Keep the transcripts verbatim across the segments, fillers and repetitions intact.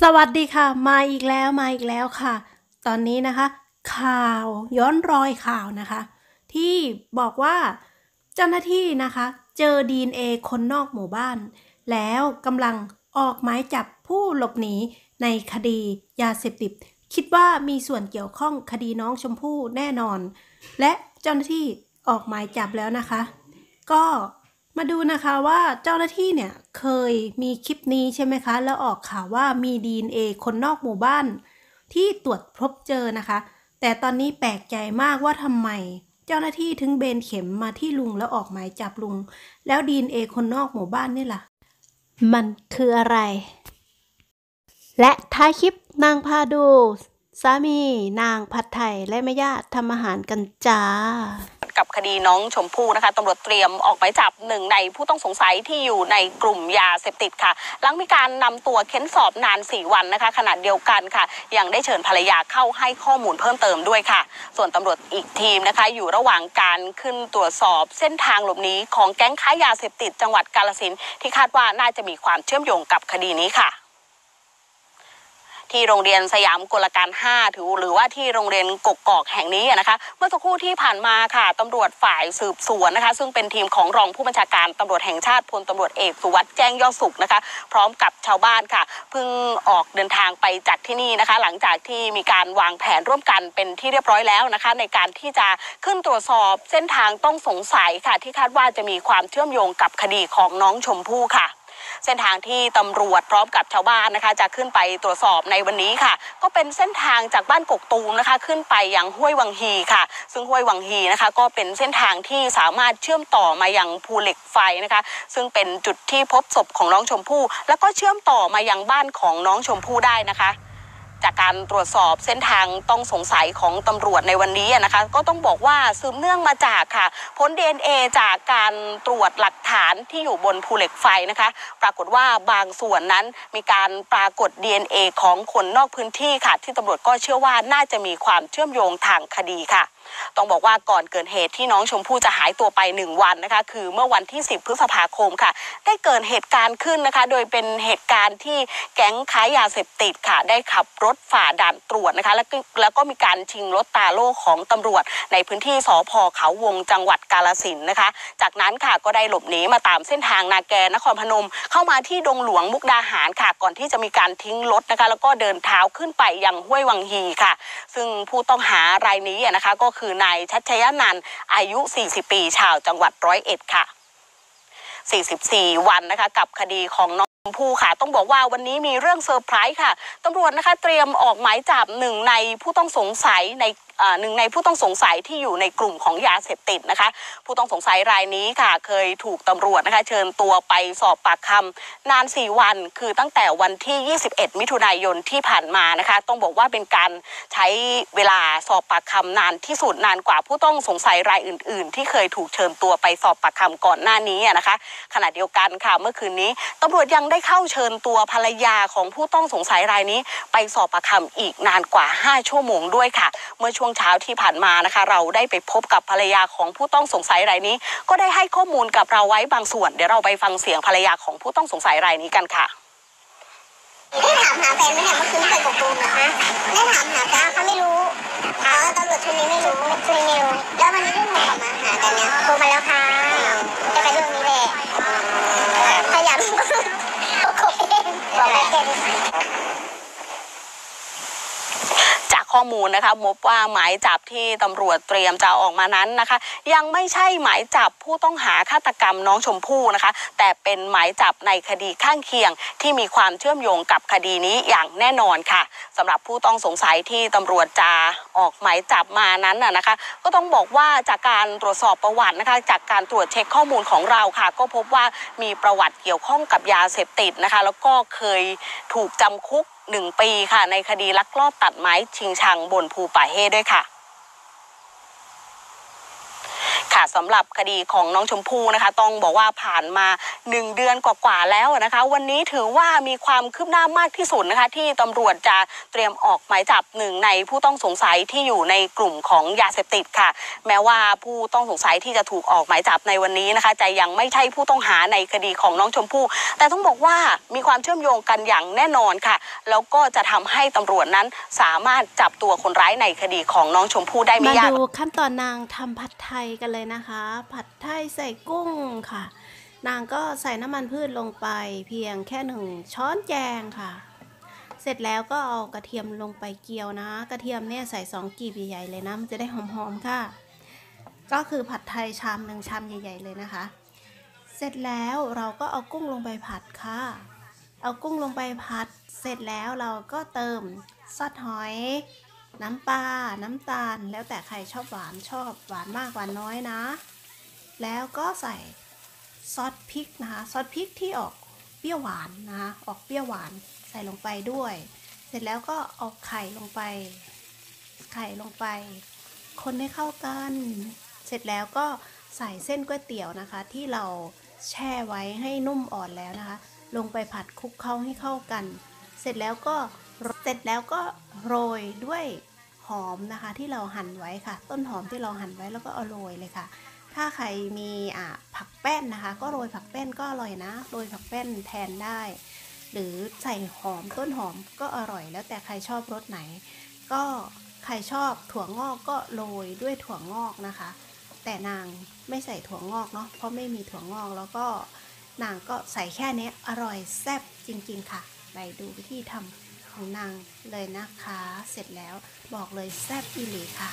วัสดีค่ะมาอีกแล้วมาอีกแล้วค่ะตอนนี้นะคะข่าวย้อนรอยข่าวนะคะที่บอกว่าเจ้าหน้าที่นะคะเจอ ดี เอ็น เอ คนนอกหมู่บ้านแล้วกำลังออกหมายจับผู้หลบหนีในคดียาเสพติดคิดว่ามีส่วนเกี่ยวข้องคดีน้องชมพู่แน่นอนและเจ้าหน้าที่ออกหมายจับแล้วนะคะก็มาดูนะคะว่าเจ้าหน้าที่เนี่ยเคยมีคลิปนี้ใช่ไหมคะแล้วออกข่าวว่ามี ดี เอ็น เอ คนนอกหมู่บ้านที่ตรวจพบเจอนะคะแต่ตอนนี้แปลกใจมากว่าทำไมเจ้าหน้าที่ถึงเบนเข็มมาที่ลุงแล้วออกหมายจับลุงแล้ว ดี เอ็น เอ คนนอกหมู่บ้านนี่ล่ะมันคืออะไรและท้ายคลิปนางพาดูสามีนางผัดไทยและแม่ย่าทำอาหารกันจ้ากับคดีน้องชมพู่นะคะตำรวจเตรียมออกหมายจับหนึ่งในผู้ต้องสงสัยที่อยู่ในกลุ่มยาเสพติดค่ะหลังมีการนำตัวเค้นสอบนานสี่วันนะคะขณะเดียวกันค่ะยังได้เชิญภรรยาเข้าให้ข้อมูลเพิ่มเติมด้วยค่ะส่วนตำรวจอีกทีมนะคะอยู่ระหว่างการขึ้นตรวจสอบเส้นทางหลบหนีของแก๊งค้ายาเสพติดจังหวัดกาฬสินธุ์ที่คาดว่าน่าจะมีความเชื่อมโยงกับคดีนี้ค่ะที่โรงเรียนสยามกลการห้าถือหรือว่าที่โรงเรียนกกอกแห่งนี้นะคะเมื่อสักครู่ที่ผ่านมาค่ะตำรวจฝ่ายสืบสวนนะคะซึ่งเป็นทีมของรองผู้บัญชาการตำรวจแห่งชาติพลตำรวจเอกสุวัสด์แจ้งยอดสุขนะคะพร้อมกับชาวบ้านค่ะเพิ่งออกเดินทางไปจากที่นี่นะคะหลังจากที่มีการวางแผนร่วมกันเป็นที่เรียบร้อยแล้วนะคะในการที่จะขึ้นตรวจสอบเส้นทางต้องสงสัยค่ะที่คาดว่าจะมีความเชื่อมโยงกับคดีของน้องชมพู่ค่ะเส้นทางที่ตำรวจพร้อมกับชาวบ้านนะคะจะขึ้นไปตรวจสอบในวันนี้ค่ะก็เป็นเส้นทางจากบ้านกกตูมนะคะขึ้นไปยังห้วยวังฮีค่ะซึ่งห้วยวังฮีนะคะก็เป็นเส้นทางที่สามารถเชื่อมต่อมายังภูเหล็กไฟนะคะซึ่งเป็นจุดที่พบศพของน้องชมพู่แล้วก็เชื่อมต่อมายังบ้านของน้องชมพู่ได้นะคะจากการตรวจสอบเส้นทางต้องสงสัยของตำรวจในวันนี้นะคะก็ต้องบอกว่าสืบเนื่องมาจากค่ะผล ดี เอ็น เอ จากการตรวจหลักฐานที่อยู่บนภูเหล็กไฟนะคะปรากฏว่าบางส่วนนั้นมีการปรากฏ ดี เอ็น เอ ของคนนอกพื้นที่ค่ะที่ตำรวจก็เชื่อว่าน่าจะมีความเชื่อมโยงทางคดีค่ะต้องบอกว่าก่อนเกิดเหตุที่น้องชมพู่จะหายตัวไปหนึ่งวันนะคะคือเมื่อวันที่สิบพฤษภาคมค่ะได้เกิดเหตุการณ์ขึ้นนะคะโดยเป็นเหตุการณ์ที่แก๊งค้ายาเสพติดค่ะได้ขับรถฝ่าด่านตรวจนะคะแล้วก็แล้วก็มีการชิงรถตาโล่ของตำรวจในพื้นที่สภ.เขาวงจังหวัดกาฬสินธุ์นะคะจากนั้นค่ะก็ได้หลบหนีมาตามเส้นทางนาแกนครพนมเข้ามาที่ดงหลวงมุกดาหารค่ะก่อนที่จะมีการทิ้งรถนะคะแล้วก็เดินเท้าขึ้นไปยังห้วยวังฮีค่ะซึ่งผู้ต้องหารายนี้นะคะก็คือนายชัชยนันท์อายุสี่สิบปีชาวจังหวัดร้อยเอ็ดค่ะสี่สิบสี่วันนะคะกับคดีของน้องชมพู่ค่ะต้องบอกว่าวันนี้มีเรื่องเซอร์ไพรส์ค่ะตำรวจนะคะเตรียมออกหมายจับหนึ่งในผู้ต้องสงสัยในหนึ่งในผู้ต้องสงสัยที่อยู่ในกลุ่มของยาเสพติดนะคะผู้ต้องสงสัยรายนี้ค่ะเคยถูกตำรวจนะคะเชิญตัวไปสอบปากคำนานสี่วันคือตั้งแต่วันที่ยี่สิบเอ็ดมิถุนายนที่ผ่านมานะคะต้องบอกว่าเป็นการใช้เวลาสอบปากคำนานที่สุดนานกว่าผู้ต้องสงสัยรายอื่นๆที่เคยถูกเชิญตัวไปสอบปากคำก่อนหน้านี้นะคะขณะเดียวกันค่ะเมื่อคืนนี้ตำรวจยังได้เข้าเชิญตัวภรรยาของผู้ต้องสงสัยรายนี้ไปสอบปากคำอีกนานกว่าห้าชั่วโมงด้วยค่ะเมื่อช่วงเช้าที่ผ่านมานะคะเราได้ไปพบกับภรรยาของผู้ต้องสงสัยรายนี้ก็ได้ให้ข้อมูลกับเราไว้บางส่วนเดี๋ยวเราไปฟังเสียงภรรยาของผู้ต้องสงสัยรายนี้กันค่ะได้ถามหาแฟนไหมเนี่ยเมื่อคืนไปกบตูมนะคะได้ถามหาแต่เขาไม่รู้อ๋อตำรวจชุดนี้ไม่รู้ชุดนี้ไม่รู้แล้ววันนี้เพิ่งโทรมาหากันเนี่ยโทรมาแล้วค่ะจะไปเรื่องนี้แหละขยันก็กบเองบอกได้แค่นี้ข้อมูลนะคะพบว่าหมายจับที่ตำรวจเตรียมจะออกมานั้นนะคะยังไม่ใช่หมายจับผู้ต้องหาฆาตกรรมน้องชมพู่นะคะแต่เป็นหมายจับในคดีข้างเคียงที่มีความเชื่อมโยงกับคดีนี้อย่างแน่นอนค่ะสำหรับผู้ต้องสงสัยที่ตำรวจจะออกหมายจับมานั้นนะคะก็ต้องบอกว่าจากการตรวจสอบประวัตินะคะจากการตรวจเช็คข้อมูลของเราค่ะก็พบว่ามีประวัติเกี่ยวข้องกับยาเสพติดนะคะแล้วก็เคยถูกจำคุกหนึ่งปีค่ะในคดีลักลอบตัดไม้ชิงชังบนภูป่าเฮ่ด้วยค่ะขค่ะสำหรับคดีของน้องชมพู่นะคะต้องบอกว่าผ่านมาหนึ่งเดือนกว่าๆแล้วนะคะวันนี้ถือว่ามีความคืบหน้ามากที่สุดนะคะที่ตำรวจจะเตรียมออกหมายจับหนึ่งในผู้ต้องสงสัยที่อยู่ในกลุ่มของยาเสพติดค่ะแม้ว่าผู้ต้องสงสัยที่จะถูกออกหมายจับในวันนี้นะคะจะยังไม่ใช่ผู้ต้องหาในคดีของน้องชมพู่แต่ต้องบอกว่ามีความเชื่อมโยงกันอย่างแน่นอนค่ะแล้วก็จะทำให้ตำรวจนั้นสามารถจับตัวคนร้ายในคดีของน้องชมพู่ได้ไม่ยากมาดูขั้นตอนนางทำผัดไทยกันเลยนะคะ ผัดไทยใส่กุ้งค่ะนางก็ใส่น้ำมันพืชลงไปเพียงแค่หนึ่งช้อนแกงค่ะเสร็จแล้วก็เอากระเทียมลงไปเจียวนะกระเทียมเนี่ยใส่สองกีบใหญ่ๆเลยนะมันจะได้หอมๆค่ะก็คือผัดไทยชามหนึ่งชามใหญ่ๆเลยนะคะเสร็จแล้วเราก็เอากุ้งลงไปผัดค่ะเอากุ้งลงไปผัดเสร็จแล้วเราก็เติมซอสหอยน้ำปลาน้ำตาลแล้วแต่ใครชอบหวานชอบหวานมากหวานน้อยนะแล้วก็ใส่ซอสพริกนะคะซอสพริกที่ออกเปรี้ยวหวานนะคะออกเปรี้ยวหวานใส่ลงไปด้วยเสร็จแล้วก็เอาไข่ลงไปไข่ลงไปคนให้เข้ากันเสร็จแล้วก็ใส่เส้นก๋วยเตี๋ยวนะคะที่เราแช่ไว้ให้นุ่มอ่อนแล้วนะคะลงไปผัดคลุกเคล้าให้เข้ากันเสร็จแล้วก็เสร็จแล้วก็โรยด้วยหอมนะคะที่เราหั่นไว้ค่ะต้นหอมที่เราหั่นไว้แล้วก็เอาโรยเลยค่ะถ้าใครมีอ่าผักแป้นนะคะก็โรยผักแป้นก็อร่อยนะโรยผักแป้นแทนได้หรือใส่หอมต้นหอมก็อร่อยแล้วแต่ใครชอบรสไหนก็ใครชอบถั่วงอกก็โรยด้วยถั่วงอกนะคะแต่นางไม่ใส่ถั่วงอกเนาะเพราะไม่มีถั่วงอกแล้วก็นางก็ใส่แค่นี้อร่อยแซ่บจริงๆค่ะไปดูวิธีทำของนางเลยนะคะเสร็จแล้วบอกเลยแซ่บอีหลีค่ะ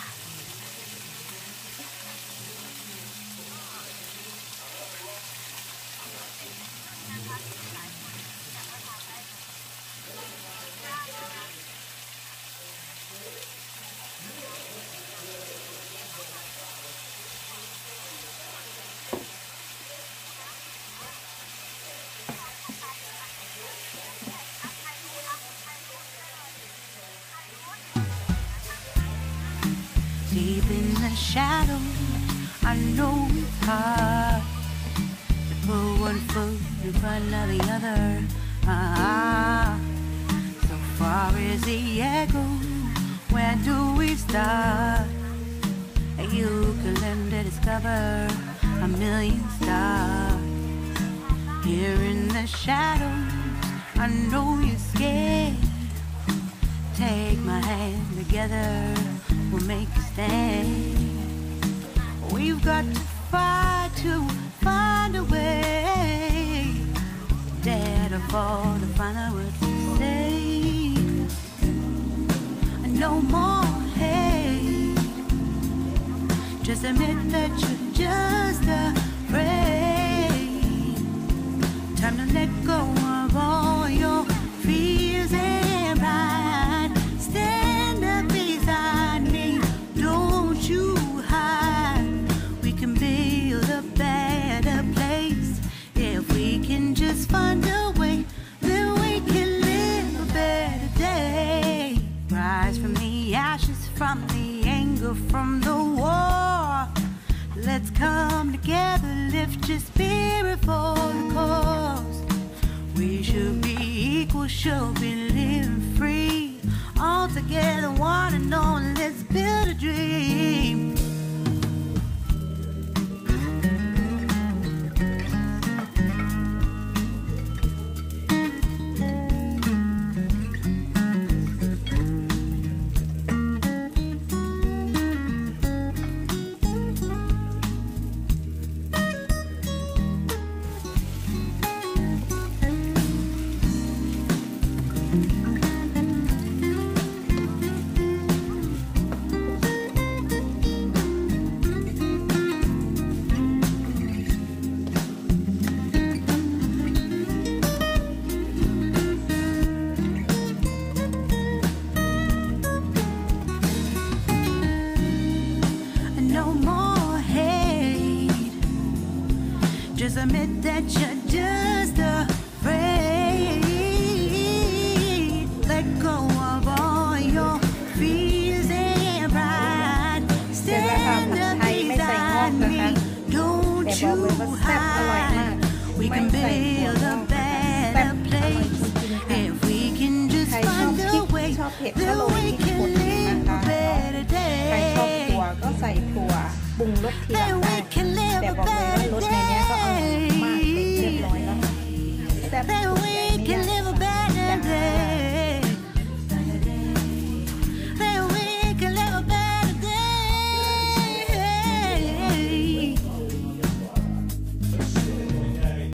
Deep in the shadow, I know it's hard to put one foot in front of the other. Ah, so far as the echo, where do we start? You can learn to discover a million stars. Here in the shadows, I know you're scared. Take my hand together. We'll make a stand. We've got to fight to find a way. Dare to fall to find out what to say. No more hate. Just admit that you're just afraid. Time to let go of all your fears and pride. Stand up beside me. Don't you hide. We can build a better place. If we can just find a way, then we can live a better day. Rise from the ashes, from the anger, from the war. Let's come together, lift your spirit for the cause. We should be equal, should be living free. All together, one and all, let's build a dream. Just admit that you're just afraid. Let go of all your fears and pride. Stand up beside me. บอกเลยว่าแซ่บอร่อยมาก We ไม่ can ใส่ถั่ว build ง a อกนะคะแซ่บ better อร่อย place จริงๆค่ะ if we can just ใครชอบ find พริ a ก way ชอบเผ็ดก็ that โรย we พริก can ป่นเลยนะ live คะ a better ใครชอบ day ถั่วก็ใส่ถั่วปรุงรสทีหลัง that ได้ we can live แต่ a บอกเลยว่า